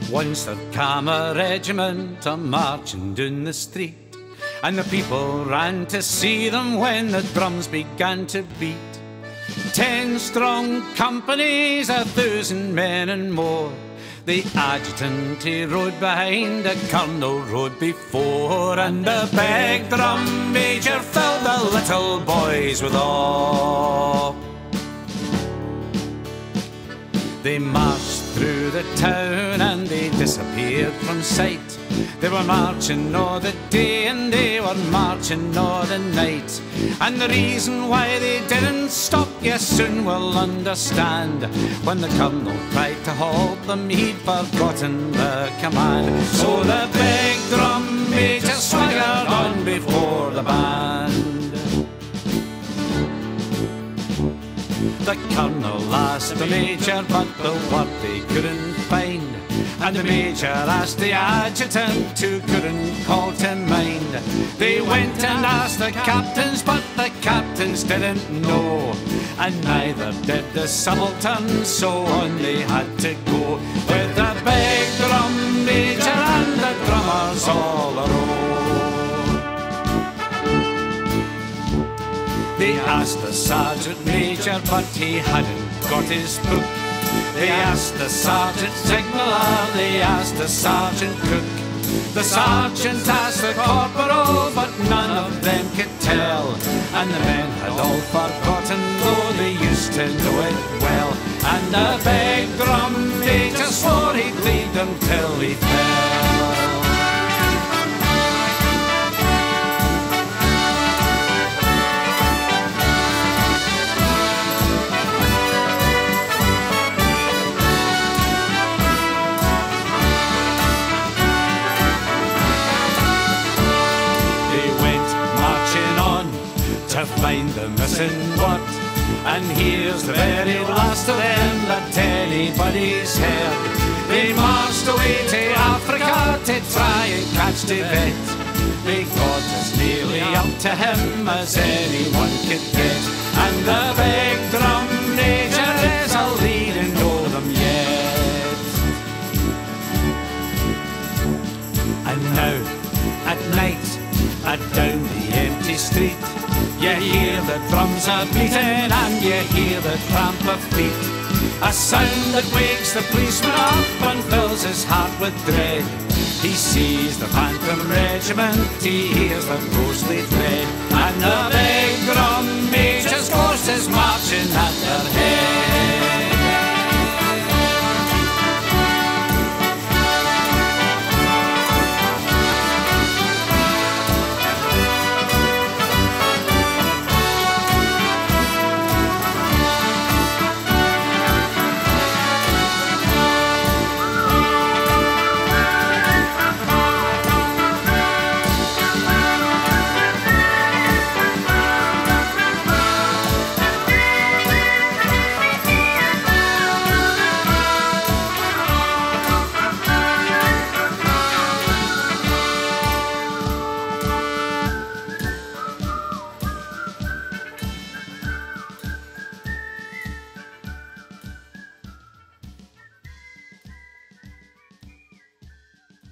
Once there came a regiment a-marching down the street, and the people ran to see them when the drums began to beat. 10 strong companies, 1,000 men and more. The adjutant, he rode behind, the colonel rode before, and the big drum major filled the little boys with awe. They marched through the town and they disappeared from sight. They were marching all the day and they were marching all the night. And the reason why they didn't stop you soon will understand. When the colonel tried to halt them, he'd forgotten the command. So the big drum major swaggered on before the band. The colonel asked the major, but the word they couldn't find. And the major asked the adjutant, who couldn't call to mind. They went and asked the captains, but the captains didn't know. And neither did the subalterns, so on they had to go. With the big drum major and the drummers all a row. They asked the sergeant major, but he hadn't got his book. They asked the sergeant signaller, they asked the sergeant cook. The sergeant asked the corporal, but none of them could tell. And the men had all forgotten, though they used to know it well. And the big drum major swore he'd lead them till he fell. To find the missing word, and here's the very last of them that anybody's heard. They marched away to Africa to try and catch Tibet. They got as nearly up to him as anyone could get, and the big drum major is a leading over them yet. And now, at night, down the empty street, you hear the drums are beating and you hear the tramp of feet. A sound that wakes the policeman up and fills his heart with dread. He sees the phantom regiment, he hears the ghostly tread, and the big drum major's ghost is marching at their head.